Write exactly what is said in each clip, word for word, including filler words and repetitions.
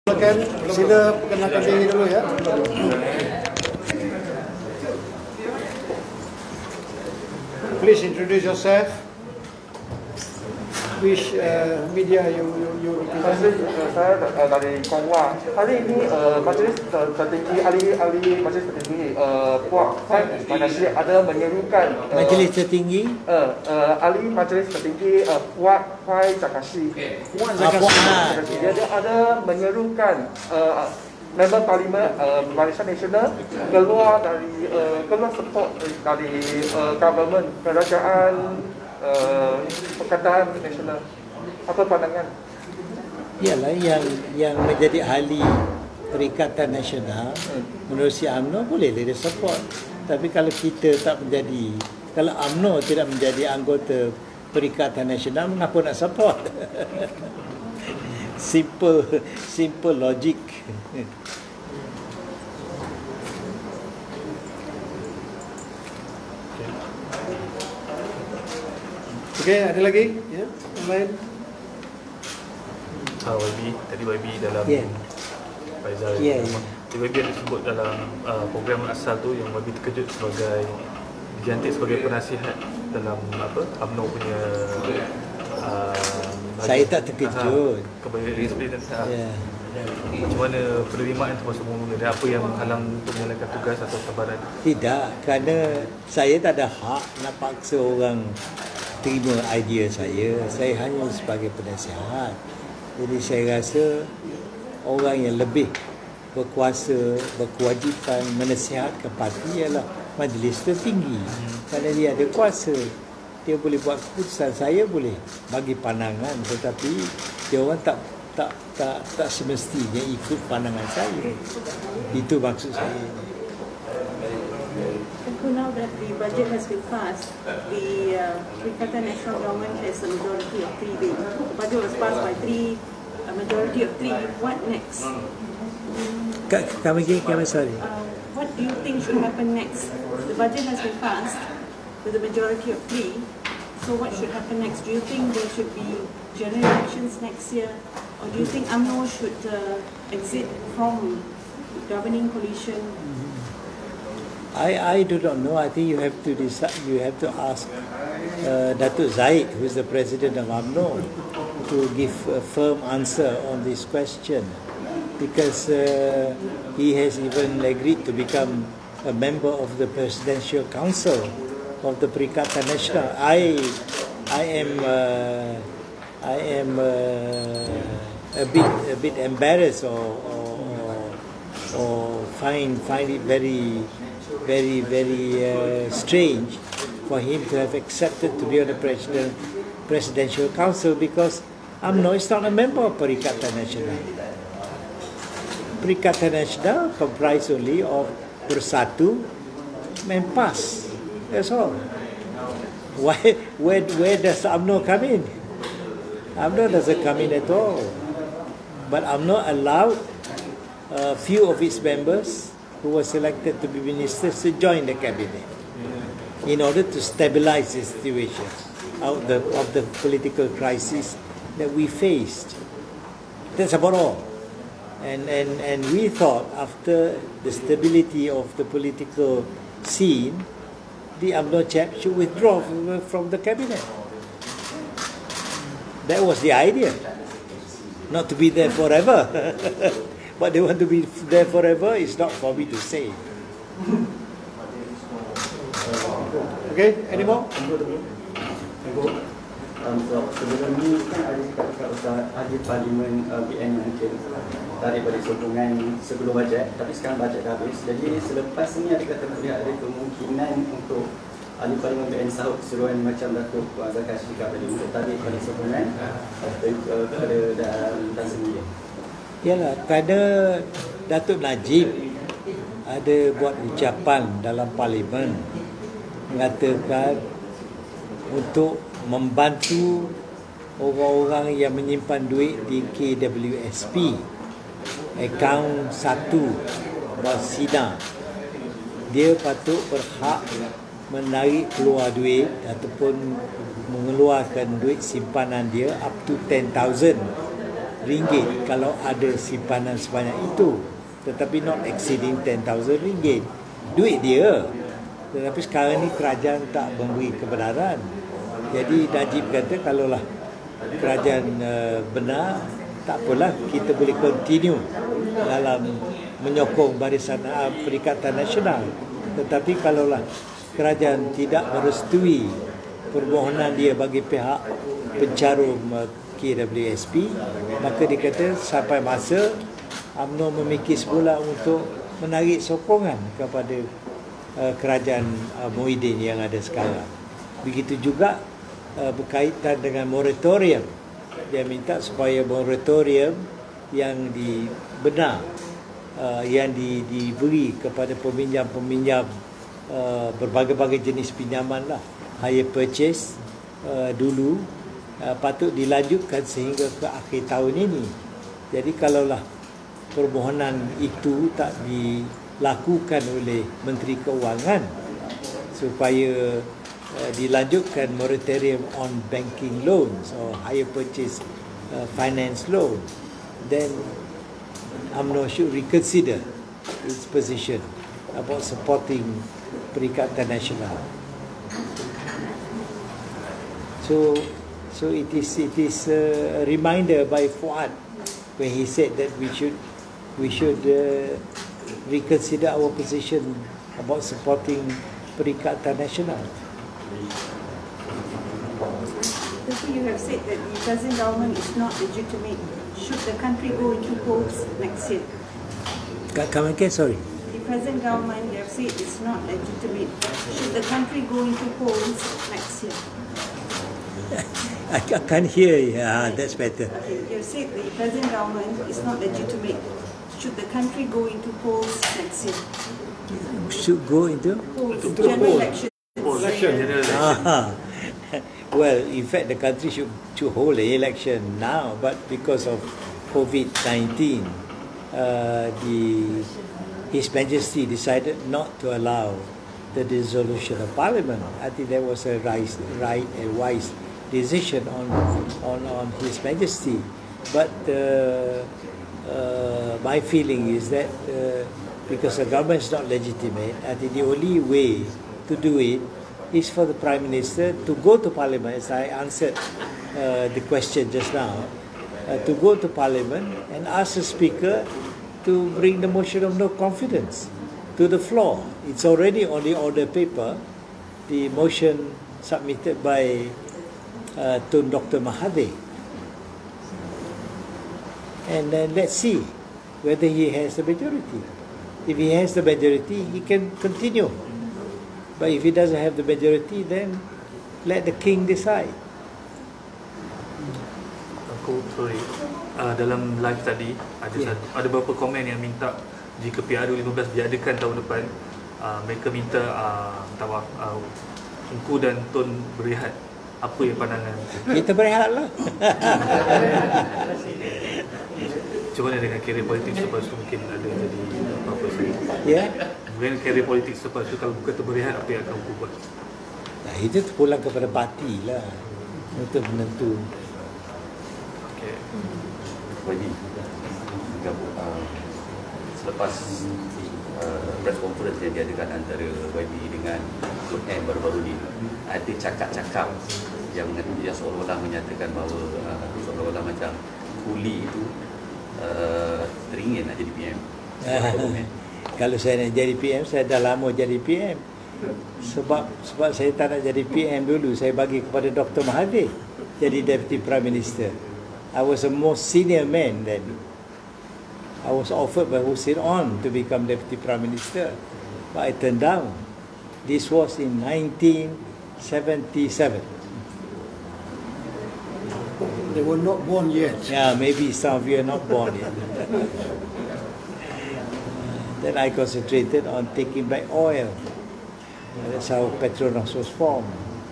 Silakan, sila perkenalkan diri dulu ya. Please introduce yourself. Which uh, media you you you represent? Saya uh, dari Kongwa. Hari ini uh, Majlis Tertinggi ahli ahli Majlis Tertinggi uh, Puak Fai Zakasi ada menyerukan uh, Majlis Tertinggi uh, uh, ahli Majlis Tertinggi uh, Puak Fai Zakasi. Puak Zakasi. Dia ada, ada menyerukan uh, member Parlimen uh, Barisan Nasional keluar dari uh, keluar support dari uh, government kerajaan uh, Perkataan Nasional. Apa pandangan? ialah yang yang menjadi ahli Perikatan Nasional menurut si U M N O boleh dia support. Tapi kalau kita tak menjadi, kalau U M N O tidak menjadi anggota Perikatan Nasional, mengapa nak support? simple simple logic. Okey, ada lagi? Ya, yang lain. Uh, Y B, tadi Y B dalam Yeah. Faizal Yeah, yeah, yeah. Y B ada sebut dalam uh, program asal tu yang Y B terkejut sebagai diganti sebagai penasihat dalam apa U M N O punya uh, Saya tak terkejut. uh, kepada disiplin uh, Ya. Macam mana penerimaan tu masa mula dan apa yang menghalang untuk menjalankan tugas atau cabaran? Tidak, kerana saya tak ada hak nak paksa orang terima idea saya. Saya hanya sebagai penasihat. Jadi saya rasa orang yang lebih berkuasa, berkewajipan menasihatkan parti ialah Majlis Tertinggi. Kerana dia ada kuasa. Dia boleh buat keputusan. Saya boleh bagi pandangan, tetapi dia orang tak tak tak tak semestinya ikut pandangan saya. Itu maksud saya. Now that the budget has been passed, the uh, Perikatan Nasional Government has a majority of three bills. The budget was passed by three, a majority of three. What next? Kami kami sorry. Uh, what do you think should happen next? The budget has been passed with a majority of three. So what should happen next? Do you think there should be general elections next year, or do you think U M N O should uh, exit from governing coalition? I I do not know. I think you have to decide. You have to ask uh, Datuk Zaid, who is the president of U M N O, to give a firm answer on this question, because uh, he has even agreed to become a member of the Presidential Council of the Perikatan Nasional. I I am uh, I am uh, a bit a bit embarrassed or or, or find find it very. very, very uh, strange for him to have accepted to be on the president, Presidential Council, because U M N O is not a member of Perikatan Nasional. Perikatan Nasional comprised only of Bersatu and PAS. That's all. Why, where, where does U M N O come in? U M N O doesn't come in at all. But U M N O allowed a few of its members who were selected to be ministers to join the cabinet in order to stabilize the situation out the, of the political crisis that we faced. That's about all. And, and, and we thought after the stability of the political scene, the U M N O chap should withdraw from, from the cabinet. That was the idea. Not to be there forever. But they want to be there forever, it's not for me to say. Okay, any more? Um, so, sebelum ni kan ada cakap pasal ahli parlimen uh, B N mungkin tarik balik sokongan sebelum bajet, tapi sekarang bajet dah habis. Jadi selepas ni ada kata boleh ada kemungkinan untuk ahli parlimen B N sahut keseluruhan macam Datuk Zakasi cakap tadi untuk tarik balik sokongan uh, kepada dan sendiri. Yalah, kerana Datuk Najib ada buat ucapan dalam parlimen mengatakan untuk membantu orang-orang yang menyimpan duit di K W S P akaun satu Masina, dia patut berhak menarik keluar duit ataupun mengeluarkan duit simpanan dia up to ten thousand ringgit kalau ada simpanan sebanyak itu, tetapi not exceeding ten thousand ringgit. Duit dia. Tetapi sekarang ni kerajaan tak memberi kebenaran. Jadi Najib kata kalaulah kerajaan uh, benar, tak apalah, kita boleh continue dalam menyokong Barisan uh, Perikatan Nasional. Tetapi kalaulah kerajaan tidak merestui permohonan dia bagi pihak pencarum uh, K W S P, maka dia kata sampai masa U M N O memikir semula untuk menarik sokongan kepada uh, kerajaan uh, Muhyiddin yang ada sekarang. Begitu juga uh, berkaitan dengan moratorium. Dia minta supaya moratorium yang di benar uh, yang di, diberi kepada peminjam-peminjam uh, berbagai-bagai jenis pinjaman lah, hire purchase uh, dulu uh, patut dilanjutkan sehingga ke akhir tahun ini. Jadi kalaulah permohonan itu tak dilakukan oleh Menteri Keuangan supaya uh, dilanjutkan moratorium on banking loans or hire purchase uh, finance loan, then U M N O should reconsider its position about supporting Perikatan Nasional. So, so it is it is a reminder by Fuad when he said that we should we should uh, reconsider our position about supporting Perikatan Nasional. Therefore, you have said that the present government is not legitimate. Should the country go into polls next year? Come again, sorry. The present government, you have said, is not legitimate. Should the country go into polls next year? I can't hear you. Ah, that's better. Okay, you have said the present government is not legitimate. Should the country go into polls next year? Should go into? Polls, general elections. Election. Ah, well, in fact, the country should, should hold an election now, but because of COVID nineteen, uh, the His Majesty decided not to allow the dissolution of Parliament. I think that was a right, right and wise decision on on on His Majesty. But uh, uh, my feeling is that uh, because the government is not legitimate, I think the only way to do it is for the Prime Minister to go to Parliament, as I answered uh, the question just now, uh, to go to Parliament and ask the Speaker to bring the motion of no confidence to the floor. It's already on the order paper, the motion submitted by uh, Tun Doctor Mahathir. And then let's see whether he has the majority. If he has the majority, he can continue. But if he doesn't have the majority, then let the king decide. Aku sorry, uh, dalam live tadi ada Yeah. satu, ada beberapa komen yang minta jika P R U lima belas diadakan tahun depan, uh, mereka minta uh, minta maaf, uh, Engku dan Tun berehat. Apa yang pandangan? Kita berehatlah. Cuma dengan career politik selepas tu mungkin ada jadi apa-apa saja. Ya. Mungkin career politik selepas tu kalau bukan berehat, apa yang akan Engku buat? Nah, itu terpulang kepada parti lah untuk menentu. Okay. Wajib gabung uh, selepas uh, press conference yang diadakan antara Y B dengan Tun M baru-baru ni, ada cakap-cakap yang yang seolah-olah menyatakan bahawa uh, seolah-olah macam Kuli itu uh, teringin nak jadi P M. Kalau saya nak jadi P M, saya dah lama jadi P M. Sebab sebab saya tak nak jadi P M dulu, saya bagi kepada Doktor Mahathir jadi Deputy Prime Minister. I was the most senior man then. I was offered by Hussein On to become Deputy Prime Minister, but I turned down. This was in nineteen seventy-seven. They were not born yet. Yeah, maybe some of you are not born yet. Then I concentrated on taking back oil. That's how Petronas was formed.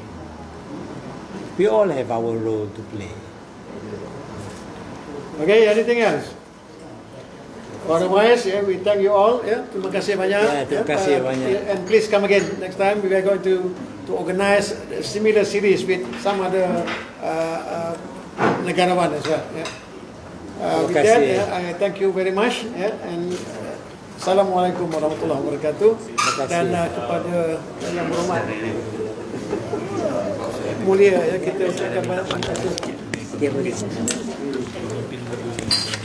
We all have our role to play. Okay, anything else? Otherwise, yeah, we thank you all. Yeah, terima kasih banyak. Yeah, terima kasih uh, banyak. yeah, and please come again next time. We are going to to organize a similar series with some other uh, uh, negarawan as well. Yeah. Uh, with that, uh, I thank you very much. Yeah, and uh, Assalamualaikum warahmatullahi wabarakatuh. Dan uh, kepada yang berhormat mulia ya, kita ucapkan banyak terima kasih.